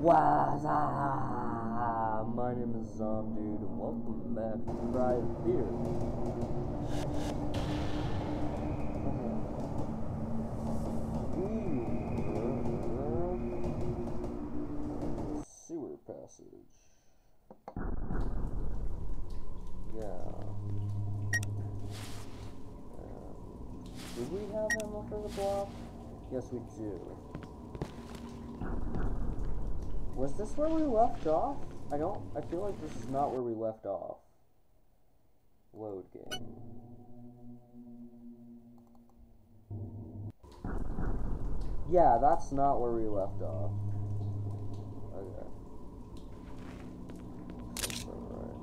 My name is Zomdude, and welcome back to Pride of Fear. Sewer passage. Yeah. Did we have ammo for the block? Yes, we do. Was this where we left off? I feel like this is not where we left off. Load game. Yeah, that's not where we left off. Okay. That's alright.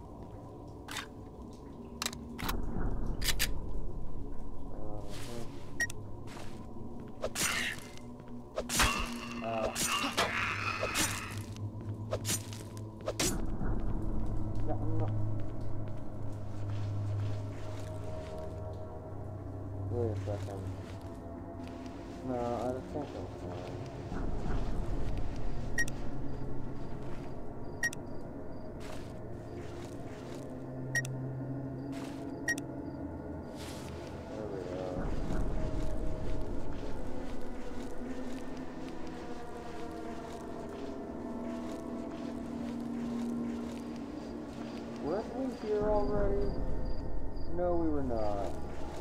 Wait a second. No, I don't think I'm fine. There we go. Weren't we here already? No, we were not.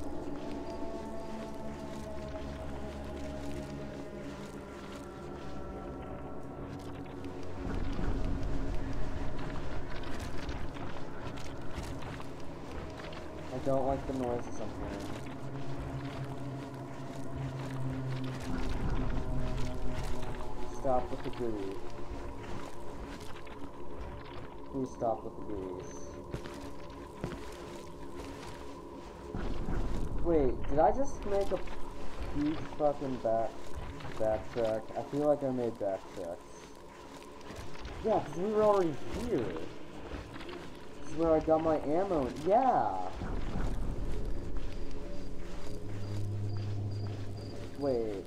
I don't like the noises I'm hearing. Stop with the goodies. Please stop with the goodies. Wait, did I just make a huge fucking backtrack? I feel like I made backtracks. Yeah, because we were already here. This is where I got my ammo. Yeah! Wait.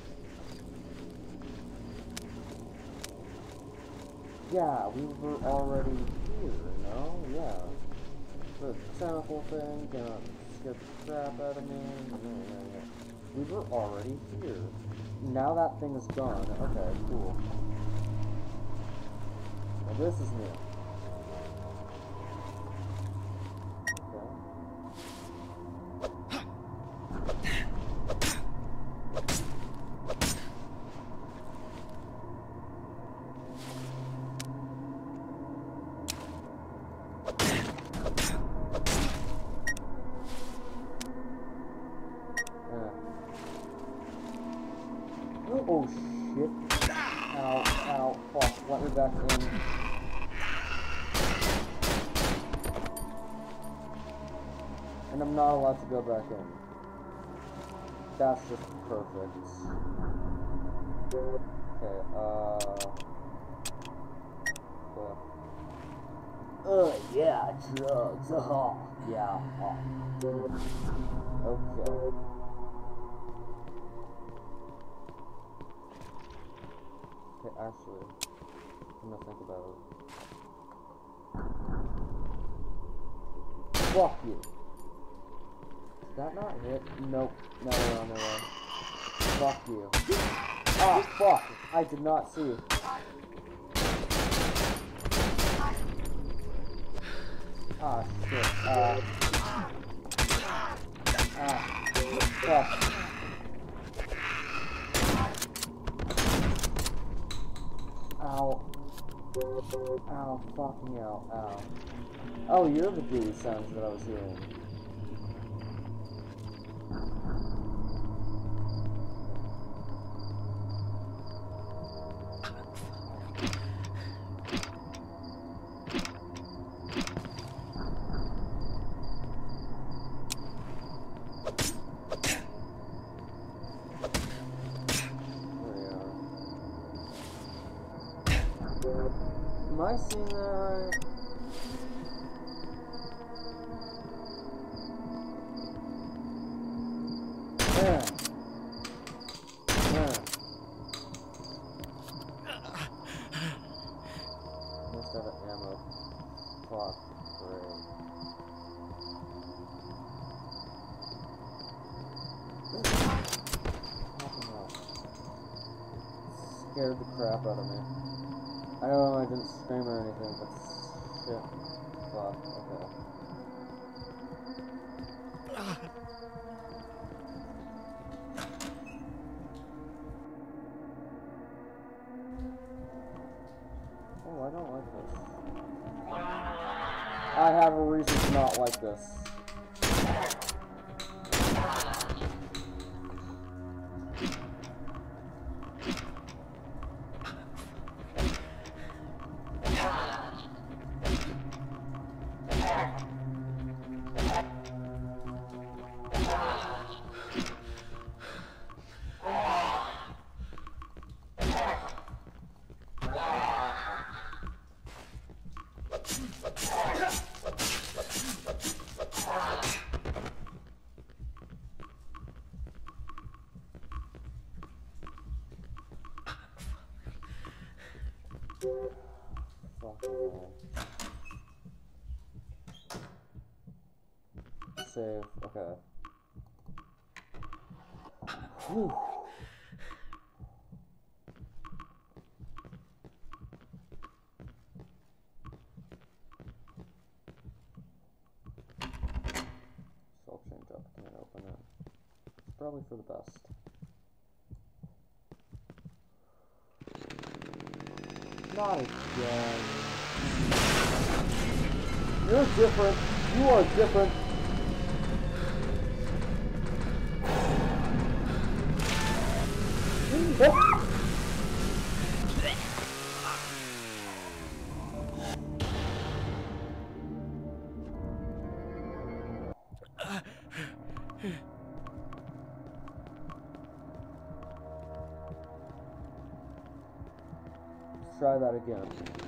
Yeah, we were already here, no? Yeah. The tentacle thing gonna scare the crap out of me. Yeah. We were already here. Now that thing is gone. Okay, cool. Now this is new. Oh shit. Ow, ow, fuck, let me back in. And I'm not allowed to go back in. That's just perfect. Okay, yeah, drugs, yeah, okay. Okay, actually, I'm gonna think about it. Fuck you. Did that not hit? Nope. No, we're on their way. Fuck you. Ah, fuck! I did not see. Ah, shit. Fuck. Ow. Ow, fucking ow, ow. Oh, you're the gooey sounds that I was hearing. Am I seeing that right? Fuck, great. Scared the crap out of me. I know I didn't scream or anything, but shit. Fuck, okay. Oh, I don't like this. I have a reason to not like this. Save, okay. Whew. I'll change up, can't open it. It's probably for the best. Not again. You're different. You are different. Let's try that again.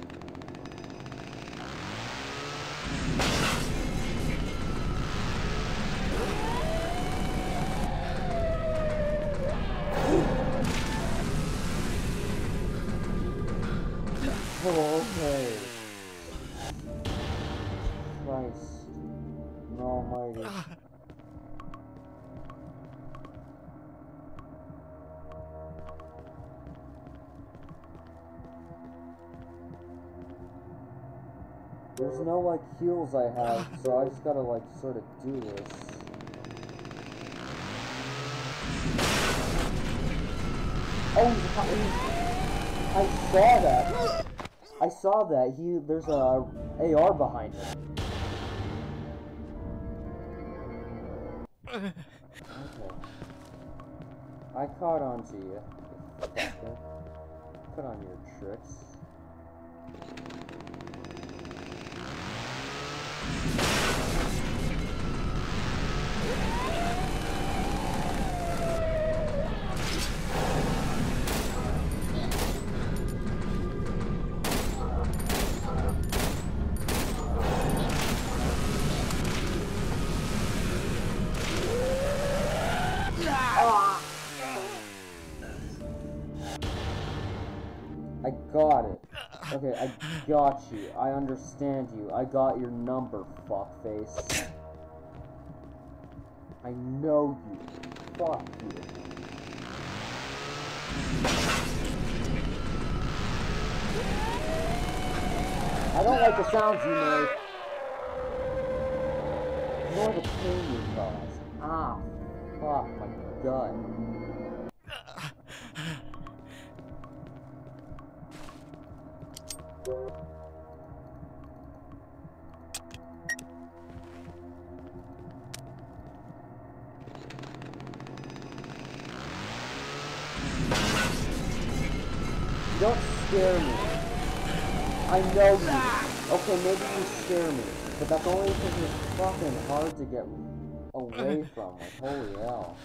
Oh, okay. Christ almighty. There's no, like, heals I have, so I just gotta, like, sort of do this. Oh, I saw that! I saw that. There's a AR behind him. Okay. I caught on to you. Fucker. Put on your tricks. I got it. Okay, I got you. I understand you. I got your number, fuckface. I know you. Fuck you. I don't like the sounds you make. Nor the pain you cause. Ah, fuck, my gut. Don't scare me. I know you. Okay, maybe you scare me, but that's only because you're fucking hard to get away from. Like, holy hell.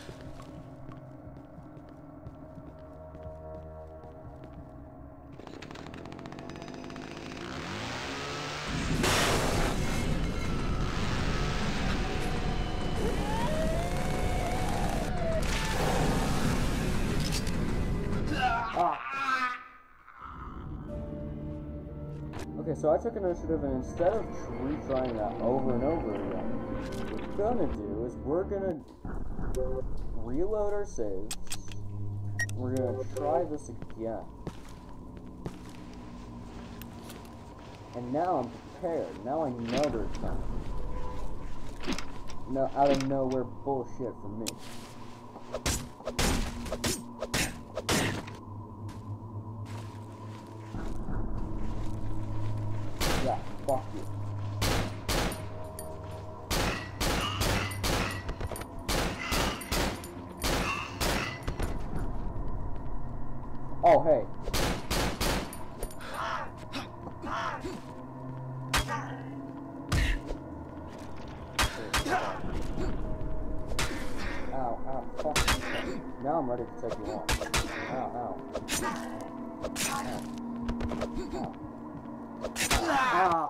Okay, so I took initiative, and instead of retrying that over and over again, what we're gonna do is we're gonna reload our saves. We're gonna try this again. And now I'm prepared. Now I know they're coming. No, out of nowhere bullshit from me. Yeah, fuck you. Oh, hey. Ow, ow, fuck. Now I'm ready to take you on. Ow, ow. Ow.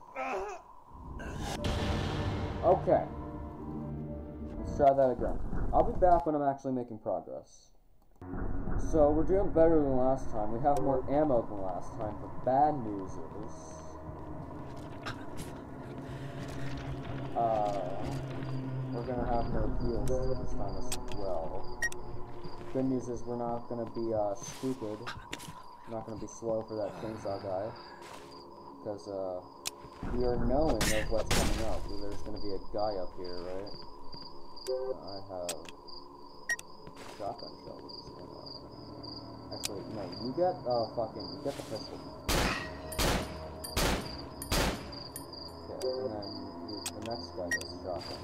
Okay. Let's try that again. I'll be back when I'm actually making progress. So, we're doing better than last time. We have more ammo than last time, but bad news is... we're gonna have no heals this time as well. Good news is we're not gonna be, stupid. We're not gonna be slow for that chainsaw guy. Because, we are knowing of what's coming up. There's gonna be a guy up here, right? I have shotgun shells. Actually, no, you get, you get the pistol. Okay, and then the next guy gets shotgun.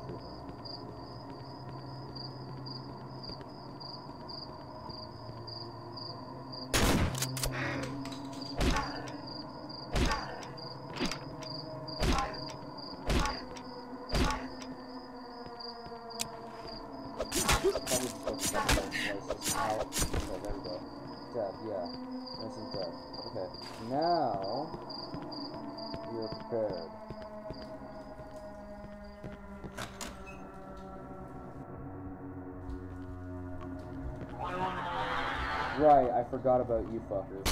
Yeah, nice and dead. Okay, now you're prepared. Right, I forgot about you fuckers.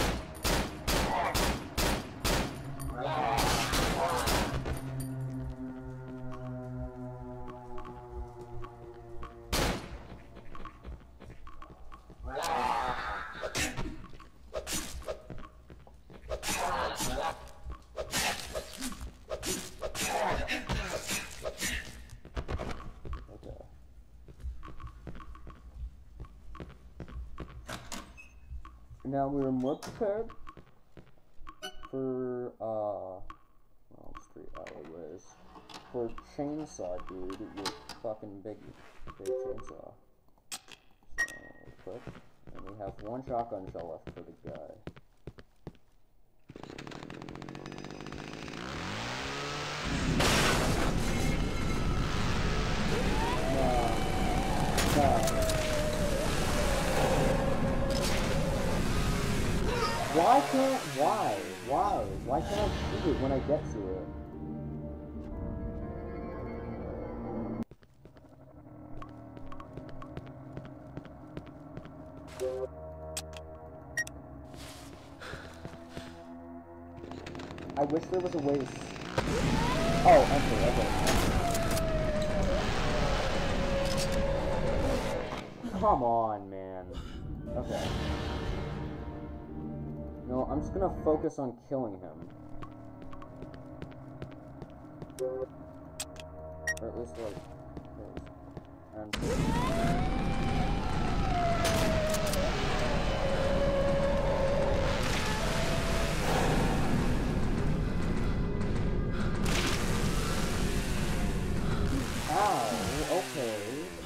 Now we're more prepared for, street alleyways. For chainsaw, dude, your fucking big chainsaw. So, quick. And we have one shotgun shell left for the guy. No. Why can't I shoot it when I get to it? I wish there was a way to... Oh, enter, okay. Come on, man. Okay. No, I'm just gonna focus on killing him. Or at least, like, and... Ow, okay.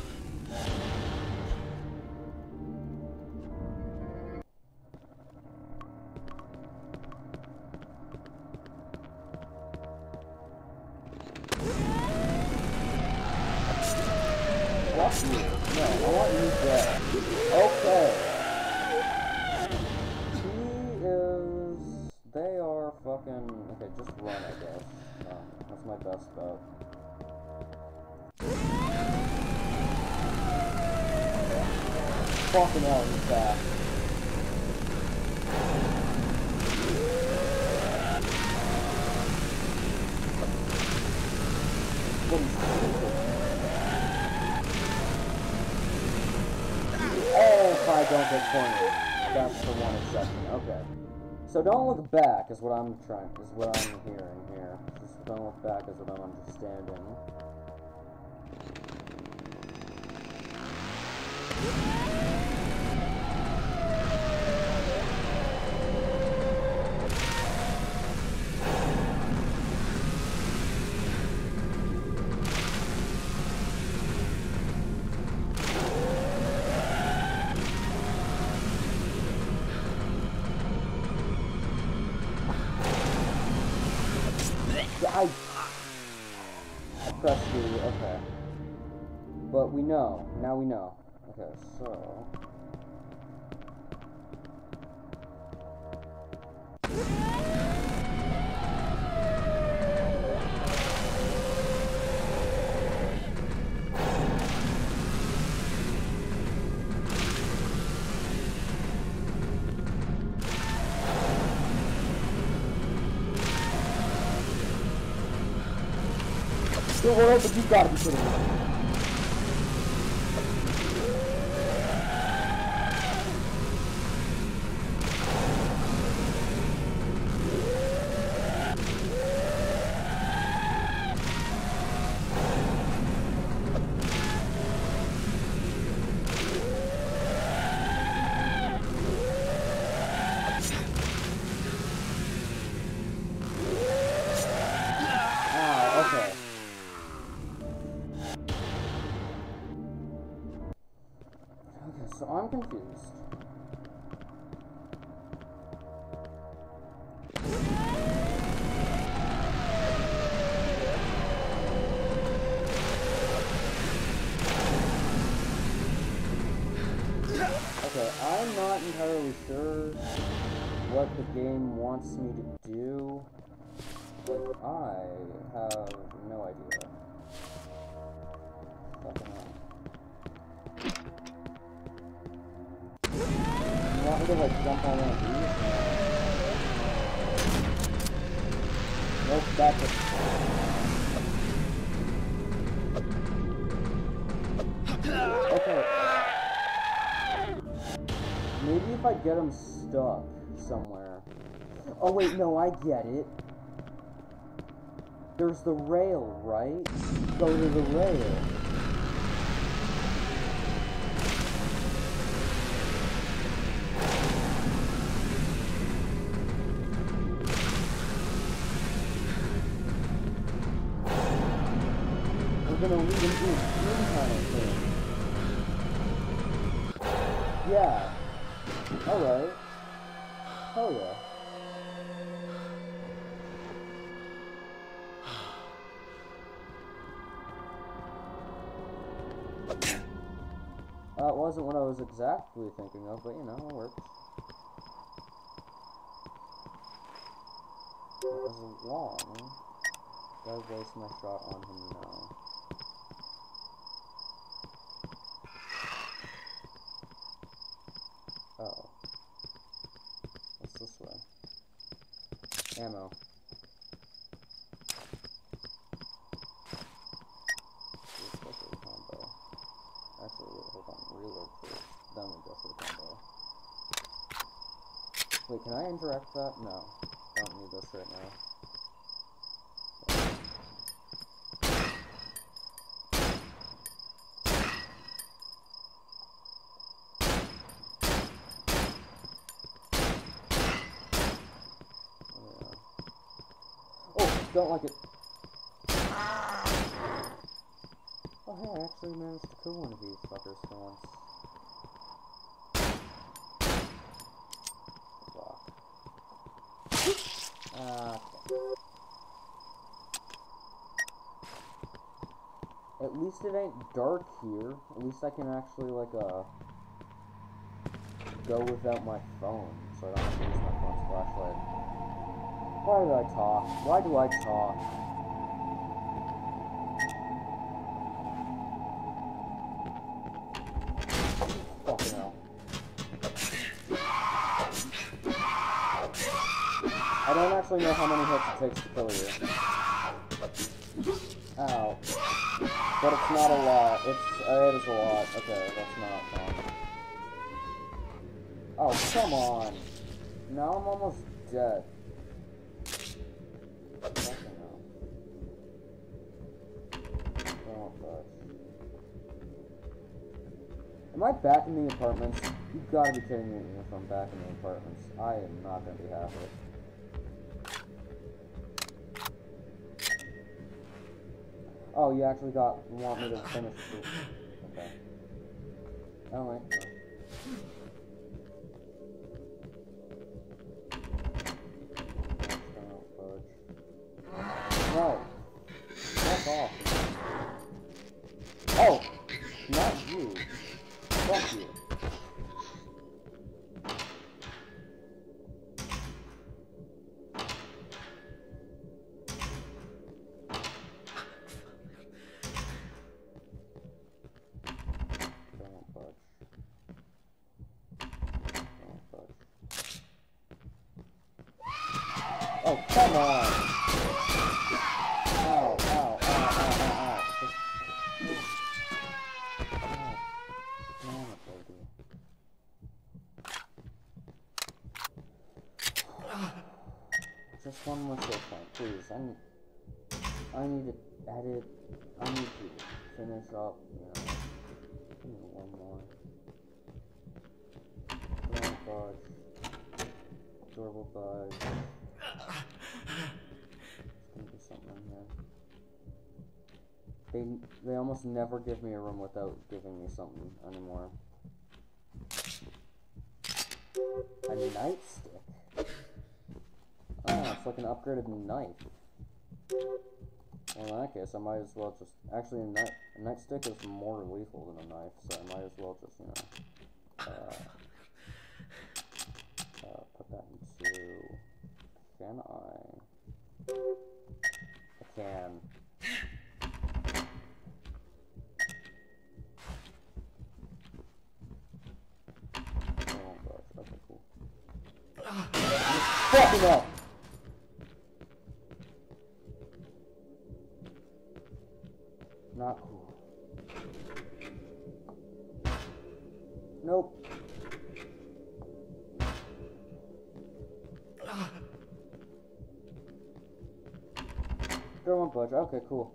Fuck you. No, I want you dead. Okay. They are fucking... Okay, just run, I guess. That's my best bet. Fucking hell, he's back. don't get cornered. That's the one exception. Okay. So don't look back is what I'm hearing here. Just don't look back is what I'm understanding. I pressed the, okay. But we know, now we know. Okay, so... Dude, what else? You gotta be kidding me. So I'm confused. Okay, I'm not entirely sure what the game wants me to do, but I have no idea. Fucking hell. You want me to, like, jump on one of these? Nope, that's it. Okay. Maybe if I get him stuck somewhere. Oh, wait, no, I get it. There's the rail, right? Go to the rail. Gonna lead him to a dream kind of thing. Yeah. Alright. Hell yeah. It wasn't what I was exactly thinking of, but you know, it works. It was long. Gotta waste my shot on him now. Oh. What's this way? Ammo. Special combo. Actually, wait, hold on. Reload first. Then we go for the combo. Wait, can I interact that? No. Don't need this right now. Don't like it. Oh hey, I actually managed to kill one of these fuckers for once. Okay. At least it ain't dark here. At least I can actually like go without my phone, so I don't have to use my phone's flashlight. Why do I talk? Why do I talk? Fucking hell. I don't actually know how many hits it takes to kill you. Ow. But it's not a lot. It is a lot. Okay, that's not fun. Oh, come on. Now I'm almost dead. Fucking hell. Oh, gosh. Am I back in the apartments? You gotta be kidding me if I'm back in the apartments. I am not gonna be happy. Oh, you actually want me to finish this? Okay. Alright. No. Fuck off. Oh! Not you. Fuck you. Don't budge. Don't budge. Oh, come on! Ow, ow, ow, ow, ow, ow. Damn it, baby. Just one more save point, please. I need to edit. I need to finish up, you know. One more. Don't budge. Durable budge. There's gonna be something in here. They almost never give me a room without giving me something anymore. A nightstick. Oh, it's like an upgraded knife. Well, in that case, I might as well just... Actually, a nightstick is more lethal than a knife, so I might as well just, you know... put that into... Can I... I can. Oh, gosh. Okay, cool. Fucking up! Not cool. Nope. Still won't budge. Okay, cool.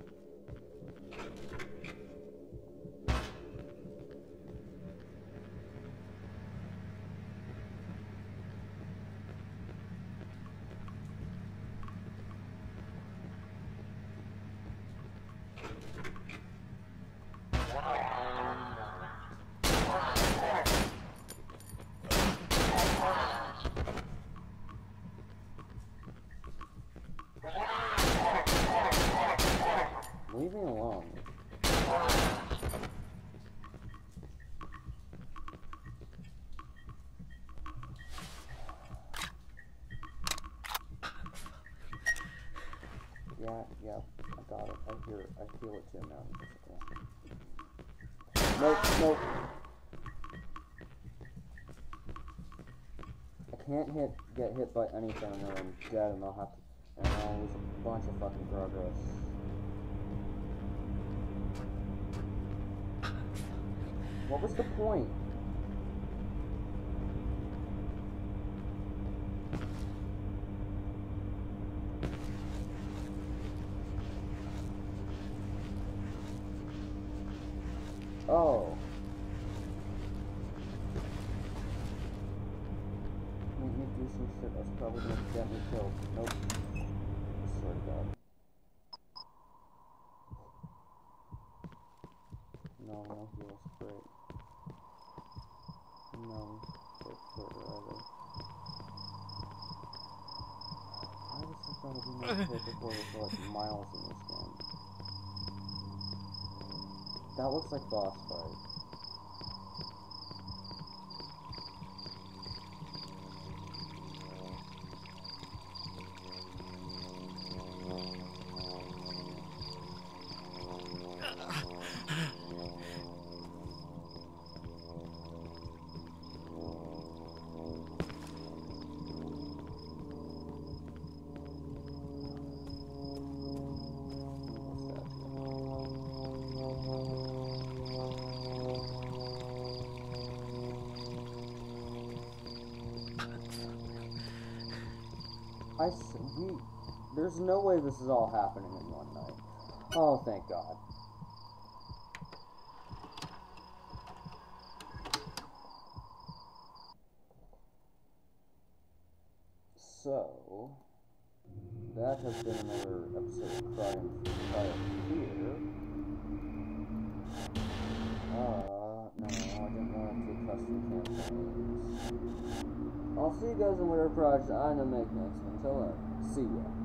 Leave me alone. Yeah, I got it. I hear it. I feel it too now. Nope, nope. I can't get hit by anything or I'm dead and I'll lose a bunch of fucking progress. What was the point? Oh. Make me do some shit that's probably gonna get me killed. Nope. I swear to God. No heals. Great. No. Great further either. I just thought it'd be more before there's like miles in this game. That looks like boss fight. There's no way this is all happening in one night. Oh, thank God. So, that has been another episode of Crime Here. No, I didn't want to do custom campaigns. I'll see you guys in whatever project I end up making next. Until then, see ya.